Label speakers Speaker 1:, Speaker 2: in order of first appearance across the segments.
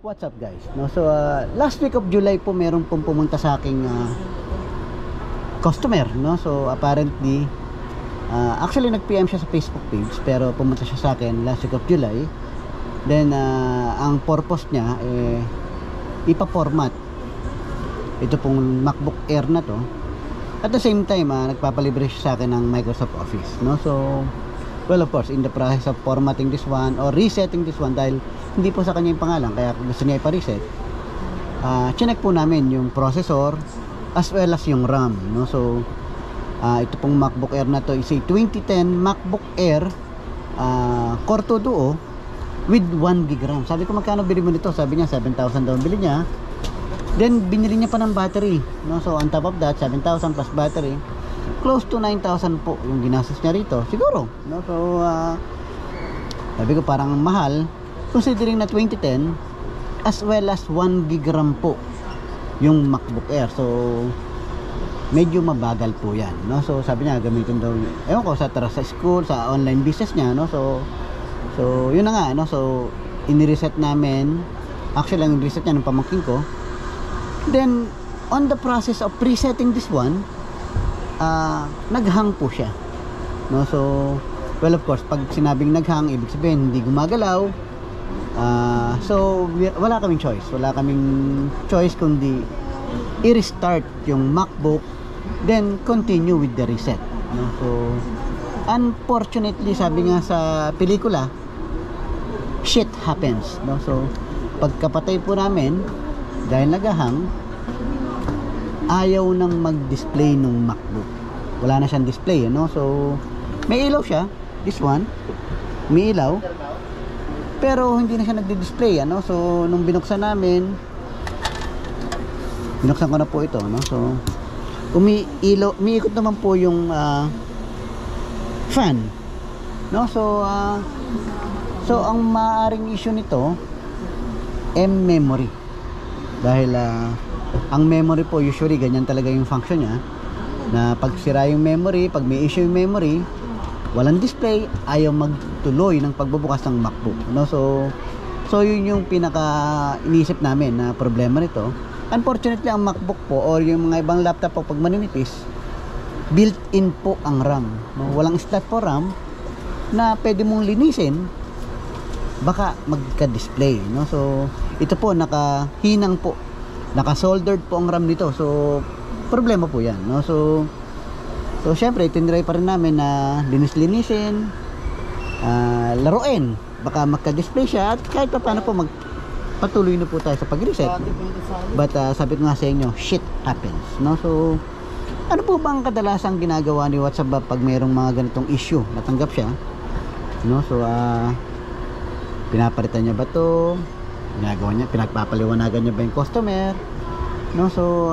Speaker 1: What's up guys? No, so last week of July po meron pong pumunta sa aking customer, no? So apparently actually nag-PM siya sa Facebook page, pero pumunta siya sa akin last week of July. Then ang purpose niya ipa-format ito pong MacBook Air na to. At the same time nagpapalibre siya sa akin ng Microsoft Office, no? So well, of course, in the process of formatting this one or resetting this one, dahil hindi po sa kanya yung pangalan, kaya gusto niya ipa-reset, chinek po namin yung processor as well as yung RAM, no? So ito pong MacBook Air na to is a 2010 MacBook Air Core 2 Duo with 1GB RAM. Sabi ko, magkano bili mo nito? Sabi niya 7,000 daw bili niya. Then binili niya pa ng battery, no? So on top of that, 7,000 plus battery, close to 9,000 po yung ginastos niya rito siguro, no? So sabi ko, parang mahal considering na 2010 as well as 1GB RAM po yung MacBook Air. So medyo mabagal po yan, no? So sabi niya gamitin daw, ewan ko, sa school, sa online business niya, no? So yun na nga, no? So ini-reset namin, actually ang reset niya ng pamangkin ko. Then on the process of presetting this one, naghang po siya, no? So well, of course, pag sinabing naghang, ibig sabihin hindi gumagalaw. So wala kaming choice kundi i-restart yung MacBook, then continue with the reset, no? So unfortunately, sabi nga sa pelikula, shit happens, no? So pagkapatay po namin, dahil naghang, ayaw nang mag-display nung MacBook. Wala na siyang display, no? So may ilaw siya, this one may ilaw, pero hindi na siya nagdi-display, ano? So nung binuksan ko na po ito, no? So umiikot naman po yung fan, no? So ang maaaring issue nito memory, dahil ang memory po usually ganyan talaga yung function niya, na pag sira yung memory, pag may issue yung memory, walang display, ayaw magtuloy ng pagbubukas ng MacBook, no? So yun yung pinaka inisip namin na problema nito. Unfortunately, ang MacBook po or yung mga ibang laptop po, pag maninipis, built-in po ang RAM, no? Walang slot for RAM na pwede mong linisin, baka magka-display, no? So ito po nakahinang po, naka-soldered po ang RAM nito. So problema po yan, no? So syempre tinry pa rin namin na linis-linisin, laruin, baka magka-display siya, at kahit pa paano po magpatuloy na po tayo sa pag-reset. But sabi ko nga sa inyo, shit happens, no? So ano po bang kadalasang ginagawa ni WhatsApp pag mayroong mga ganitong issue, natanggap siya, no? So pinapalitan niya ba to, ginagawa niya, pinagpapaliwanagan niya ba yung customer, no? So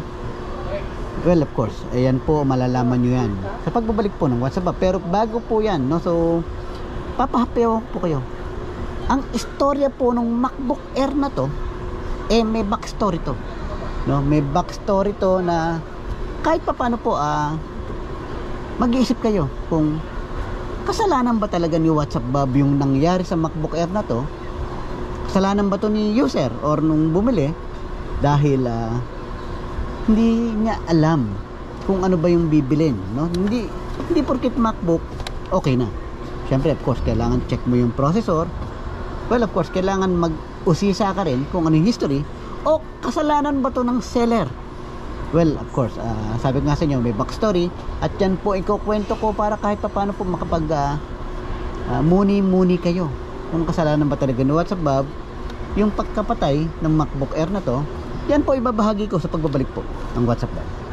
Speaker 1: well, of course, ayan po, malalaman nyo yan sa pagbabalik po ng WhatsApp. Pero bago po yan, no? So papahapayaw po kayo. Ang istorya po ng MacBook Air na to, may backstory to, no? May backstory to na kahit pa paano po mag-iisip kayo kung kasalanan ba talaga ni WhatsApp yung nangyari sa MacBook Air na to. Kasalanan ba to ni user or nung bumili, dahil hindi niya alam kung ano ba yung bibilin, no? Hindi porket MacBook okay na. Siyempre, of course, kailangan check mo yung processor. Well, of course, kailangan mag-usisa ka rin kung ano yung history, o kasalanan ba to ng seller. Well, of course, sabi ko nga sa inyo, may backstory, at yan po ikukwento ko para kahit pa paano po makapag muni-muni kayo kung kasalanan ba talaga ni WhatsApp yung pagkapatay ng MacBook Air na to. Yan po ibabahagi ko sa pagbabalik po ng WhatsApp.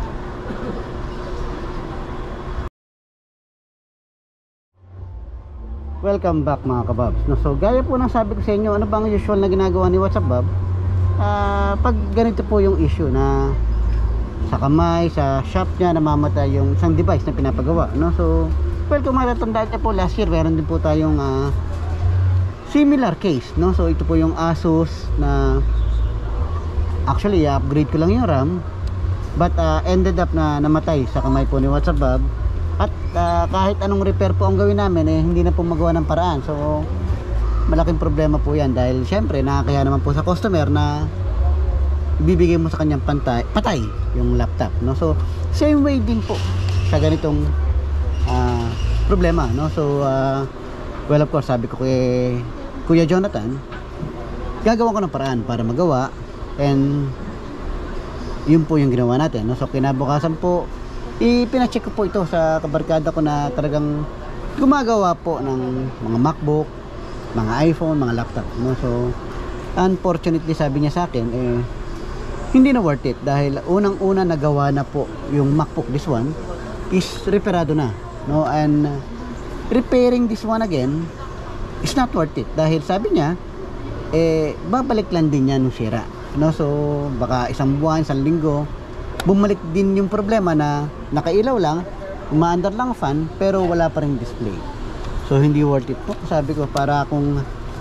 Speaker 1: Welcome back mga kababs, no? So gaya po ng sabi ko sa inyo, ano bang usual na ginagawa ni WhatsApp pag ganito po yung issue na sa kamay, sa shop niya, namamatay yung isang device na pinapagawa, no? So well, kung matatandaan niya po, last year meron din po tayong similar case, no? So ito po yung Asus na actually upgrade ko lang yung RAM, but ended up na namatay sa kamay po ni WhatsApp. At kahit anong repair po ang gawin namin, hindi na po magawa ng paraan. So malaking problema po yan dahil syempre nakakaya naman po sa customer na ibibigay mo sa kanyang patay yung laptop, no? So same way din po sa ganitong problema, no? So well, of course, sabi ko kay Kuya Jonathan, gagawa ko ng paraan para magawa, and yun po yung ginawa natin, no? So kinabukasan po ipinacheck ko po ito sa kabarkada ko na talagang gumagawa po ng mga MacBook, mga iPhone, mga laptop, no? So unfortunately, sabi niya sa akin, hindi na worth it dahil unang-una nagawa na po yung MacBook. This one is reparado na, no? And repairing this one again is not worth it dahil sabi niya babalik lang din niya nung sira, no? So baka isang buwan, isang linggo, bumalik din yung problema na nakailaw lang, umaandar lang fan pero wala pa ring display. So hindi worth it po, sabi ko, para akong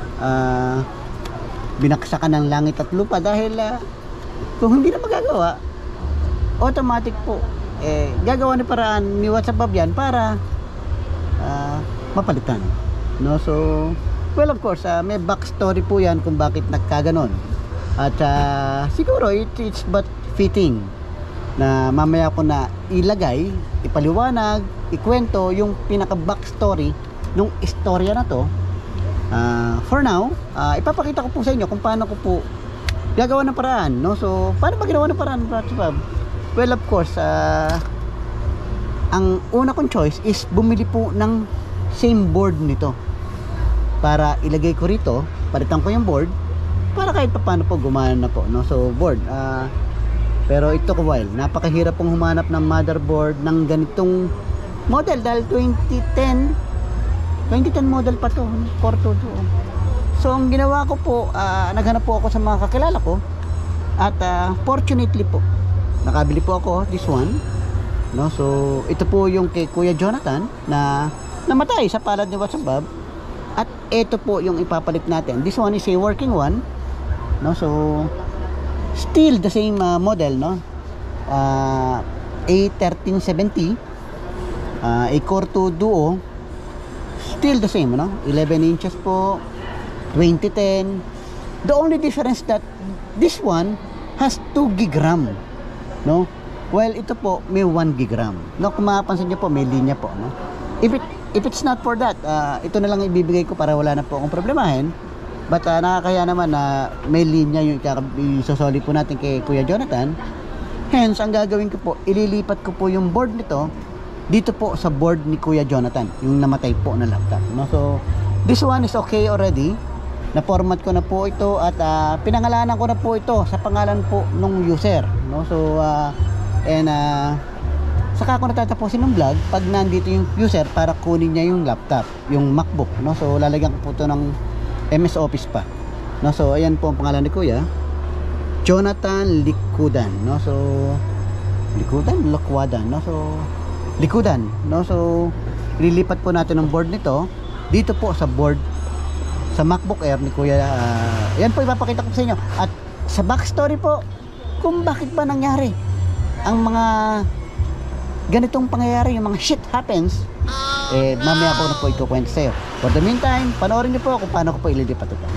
Speaker 1: binaksakan ng langit at lupa dahil kung hindi na magagawa, automatic po gagawa ni paraan ni WhatsApp yan para mapalitan, no? So well, of course, may backstory po yan kung bakit nagkaganon, at siguro it's but fitting na mamaya ko na ilagay, ipaliwanag, ikwento yung pinaka backstory nung istorya na to. For now, ipapakita ko po sa inyo kung paano ko po gagawa ng paraan, no? So paano ba ginawa ng paraan, Bob? Well, of course, ang una kong choice is bumili po ng same board nito para ilagay ko rito, palitan ko yung board para kahit paano po gumana na po, no? So board, pero it took a while, napakahirap pong humanap ng motherboard ng ganitong model dahil 2010 model pa to, 422. So ang ginawa ko po, naghanap po ako sa mga kakilala ko, at fortunately po nakabili po ako this one, no? So ito po yung kay Kuya Jonathan na namatay sa palad ni WhatsApp, at ito po yung ipapalit natin. This one is a working one, no? So still the same model, no? A1370, a Core 2 Duo, still the same, no? 11 inches po, 2010. The only difference that this one has 2 gig RAM, no? While ito po may 1 gig RAM, no? Kung mapapansin niyo po, may linya po, no? If it's not for that, ito na lang ibibigay ko para wala na po akong problemahin. But nakakaya naman na may linya yung isosoli po natin kay Kuya Jonathan. Hence, ang gagawin ko po, ililipat ko po yung board nito dito po sa board ni Kuya Jonathan, yung namatay po na laptop, no? So this one is okay already. Na-format ko na po ito at pinangalanan ko na po ito sa pangalan po nung user, no? So saka ako natatapusin ng vlog pag nandito yung user para kunin niya yung laptop, yung MacBook, no? So lalagyan ko po ito ng MS Office pa, no? So ayan po ang pangalan ni Kuya Jonathan Likudan, no? So Likudan, no? So Likudan, no? So lilipat po natin ang board nito dito po sa board sa MacBook Air ni Kuya. Yan po ipapakita ko sa inyo, at sa backstory po kung bakit ba nangyari ang mga ganitong pangyayari, yung mga shit happens, mamaya ko na po ikukwento sa iyo. For the meantime, panoorin niyo po kung paano ko po ililipat ito.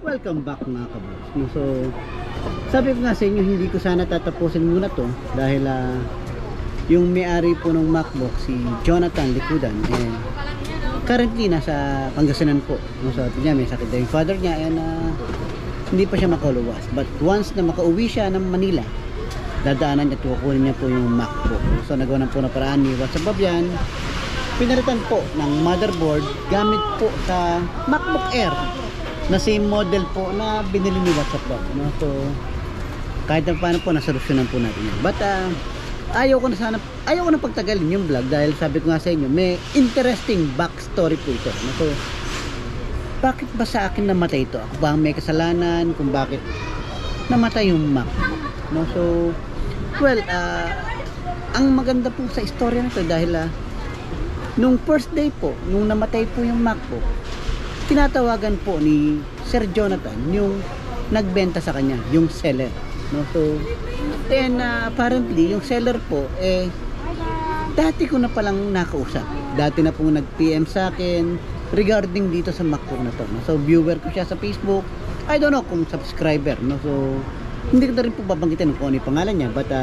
Speaker 1: Welcome back mga kabos. No, so, sabi ko nga sa inyo, hindi ko sana tatapusin muna to dahil yung may-ari po ng MacBook, si Jonathan Likudan, currently nasa Pangasinan po. No, so, niya, may sakit na yung father niya and hindi pa siya makuluwas. But once na makauwi siya ng Manila, dadaanan niya at kukunin niya po yung MacBook. So, nagawa na po na paraan ni WhatsApp yan. Pinalitan po ng motherboard gamit po sa MacBook Air na same model po na binili ni WhatsApp Bob, no? So kahit na paano po nasolusyonan po natin yan. But ayaw ko na pagtagalin yung vlog dahil sabi ko nga sa inyo may interesting backstory po ito, no? So bakit ba sa akin namatay ito? Ako ba ang may kasalanan kung bakit namatay yung MacBook, no? So well, ang maganda po sa istorya nito dahil nung first day po nung namatay po yung MacBook, tinatawagan po ni Sir Jonathan yung nagbenta sa kanya, yung seller, no? So then apparently yung seller po dati ko na palang nakausap, dati na pong nag-PM sa akin regarding dito sa MacBook na to, no? So viewer ko siya sa Facebook, I don't know kung subscriber, no? So hindi ko na rin po babanggitin kung ano yung pangalan niya, but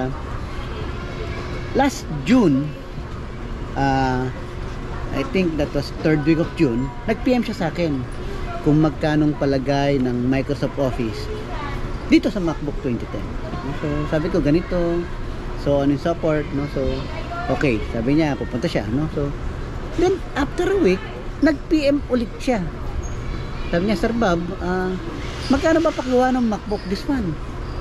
Speaker 1: last June, I think that was 3rd week of June, nag-PM siya sa akin kung magkanong palagay ng Microsoft Office dito sa MacBook 2010. So sabi ko ganito, so ano yung support, no? So okay, sabi niya pupunta siya, no? So then after a week, nag-PM ulit siya. Sabi niya, Sir Bob, magkano ba paggawa ng MacBook this one?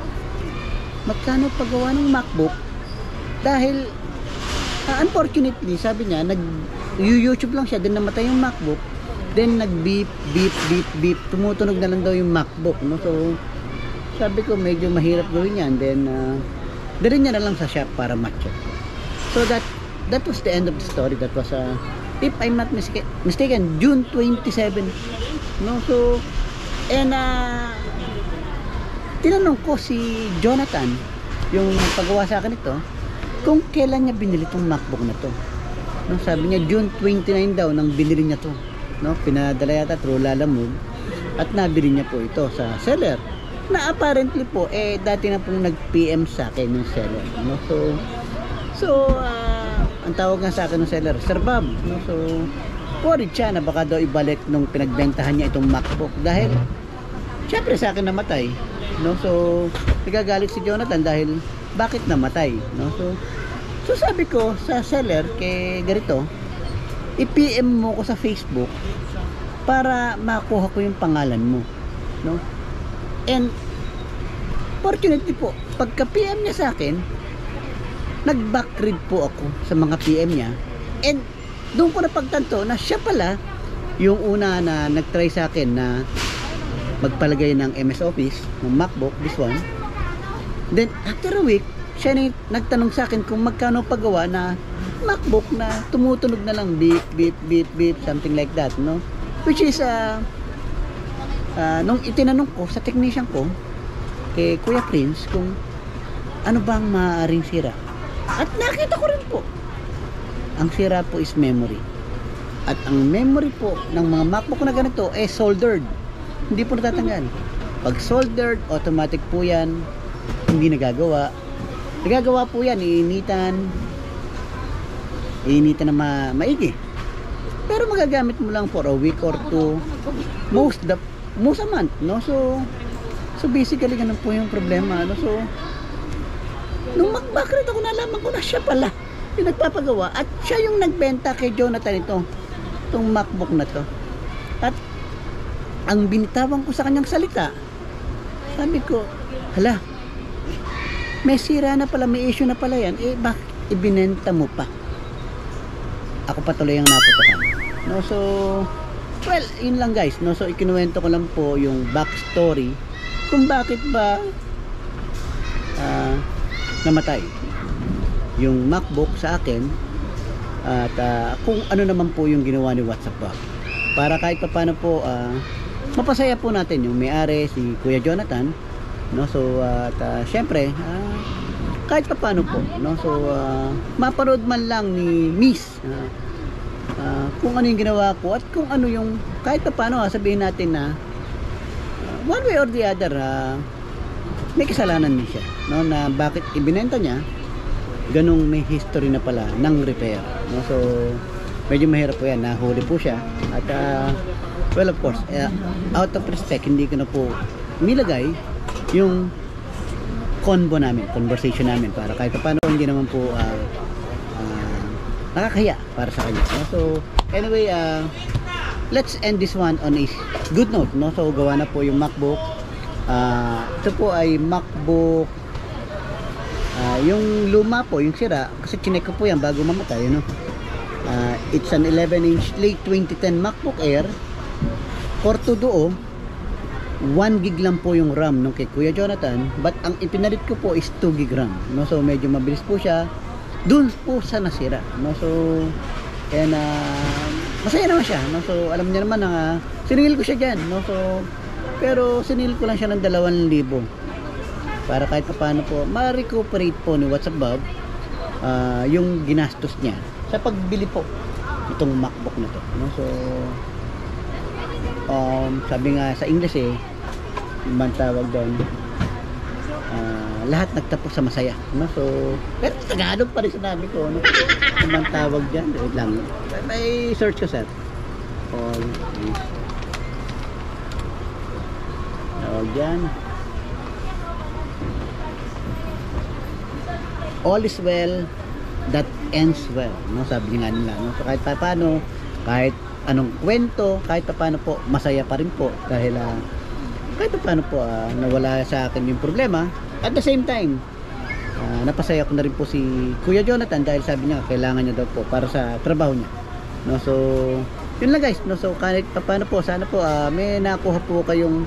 Speaker 1: Magkano paggawa ng MacBook? Dahil unfortunately, sabi niya, YouTube lang siya, then namatay yung MacBook, then nag beep beep beep beep, tumutunog na lang daw yung MacBook, no? So sabi ko medyo mahirap gawin yan, then dalhin niya na lang sa shop para ma-check. So that was the end of the story. That was if I'm not mistaken, June 27, no? So and tinanong ko si Jonathan, yung paggawa sa akin ito, kung kailan niya binili tong MacBook na to, no? Sabi niya June 29 daw nang binili niya to, no? Pinadala yata through Lalamove at nabili niya po ito sa seller na apparently po dati na pong nag-PM sa akin yung seller, no? So ang tawag nga sa akin ng seller, Sir Bob, no? So worried siya na baka daw ibalik nung pinagbentahan niya itong MacBook dahil syempre sa akin namatay, no? So nagagalit si Jonathan dahil bakit namatay, no? So sabi ko sa seller kay ganito, i-PM mo ko sa Facebook para makuha ko yung pangalan mo, no? And fortunately po, pagka PM niya sa akin, nag-backread po ako sa mga PM niya, and doon ko napagtanto na siya pala yung una na nag-try sa akin na magpalagay ng MS Office ng MacBook, this one. Then after a week, siya na nagtanong sa akin kung magkano paggawa na MacBook na tumutunog na lang beep beep beep beep, something like that, no? Which is nung itinanong ko sa technician ko kay Kuya Prince kung ano bang maaaring sira, at nakita ko rin po ang sira po is memory, at ang memory po ng mga MacBook na ganito soldered, hindi po natatanggal. Pag soldered, automatic po yan, hindi nagagawa po yan, iinitan na maigi, pero magagamit mo lang for a week or two, most a month, no? So basically ganun po yung problema, no? So nung background ako, nalaman ko na siya pala yung nagpapagawa at siya yung nagbenta kay Jonathan itong MacBook na to. At ang binitawan ko sa kanyang salita, sabi ko, hala, may sira na pala, may issue na pala yan, bakit ibinenta mo pa? Ako patuloy ang naputukan, no? So well, yun lang guys, no? So ikinuwento ko lang po yung backstory kung bakit ba namatay yung MacBook sa akin, at kung ano naman po yung ginawa ni WhatsApp Bob para kahit paano po mapasaya po natin yung may-ari, si Kuya Jonathan, no? So at syempre kahit paano po, no? So mapanood man lang ni Miss kung ano yung ginawa ko, at kung ano yung kahit paano sabihin natin na one way or the other, may kasalanan din siya, no, na bakit ibinenta niya. Ganung may history na pala ng repair, no? So medyo mahirap po yan, nahuli po siya. At well, of course, out of respect, hindi ko na po nilagay yung conversation namin, para kahit paano hindi naman po nakakahiya para sa kanya, no? So anyway, let's end this one on a good note, no? So gawa na po yung MacBook. Ito po ay MacBook, yung luma po, yung sira, kasi chinek ko po yan bago mamatay, no? It's an 11-inch late 2010 MacBook Air, 4 duo, 1 gig lang po yung RAM nung kay Kuya Jonathan, but ang ipinalit ko po is 2 gig RAM, no? So medyo mabilis po siya dun po sa nasira, no? So and masaya naman siya, no? So alam niya naman na siningil ko siya dyan, no? So pero siningil ko lang siya ng 2,000 para kahit paano po ma-recuperate po ni WhatsApp Bob yung ginastos niya sa pagbili po itong MacBook na to, no? So sabi nga sa English man tawag doon, lahat nagtapos sa masaya, no? So pero Tagalog pa rin sinabi ko, no? Man tawag dyan, wait lang, may search ko, sir. All is dyan, all is well that ends well, no? Sabi nga nila, no? So kahit paano, kahit anong kwento, kahit paano po masaya pa rin po, dahil kahit paano po nawala sa akin yung problema. At the same time, napasaya ko na rin po si Kuya Jonathan, dahil sabi niya kailangan niya daw po para sa trabaho niya, no? So yun lang, guys, no? So kahit paano po, sana po may nakuha po kayong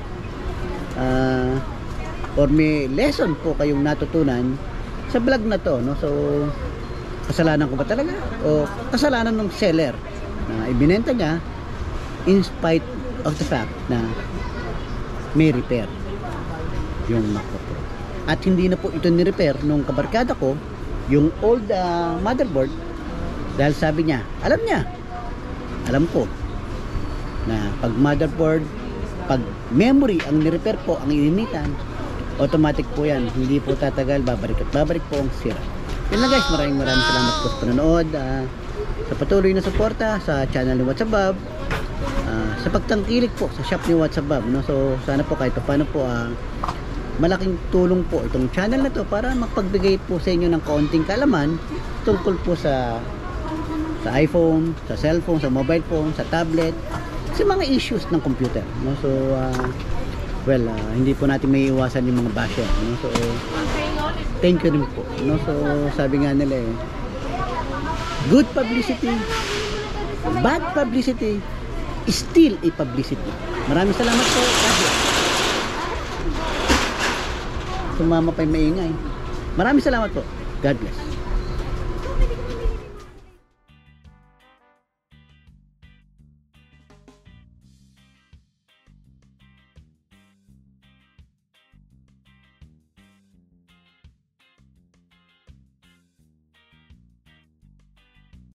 Speaker 1: or may lesson po kayong natutunan sa vlog na to, no? So kasalanan ko ba talaga o kasalanan ng seller na ibinenta niya in spite of the fact na may repair yung MacBook Pro, at hindi na po ito ni-repair nung kabarkada ko yung old motherboard, dahil sabi niya, alam ko na pag motherboard, pag memory ang ni-repair po, ang ininitan, automatic po yan, hindi po tatagal, babalik po ang sira. Yun lang, guys, maraming salamat po sa panonood, sa patuloy na suporta sa channel ni WhatsApp Bob, sa pagtangkilik po sa shop ni WhatsApp Bob, no? So sana po kahit paano po malaking tulong po itong channel na to para magpagbigay po sa inyo ng kaunting kaalaman tungkol po sa iPhone, sa cellphone, sa mobile phone, sa tablet, sa mga issues ng computer, no? So well, hindi po natin may iwasan yung mga basher, no? So thank you rin po, no? So sabi nga nila good publicity, bad publicity is still a publicity. Maraming salamat po. Sumama pa yung maingay. Maraming salamat po. God bless.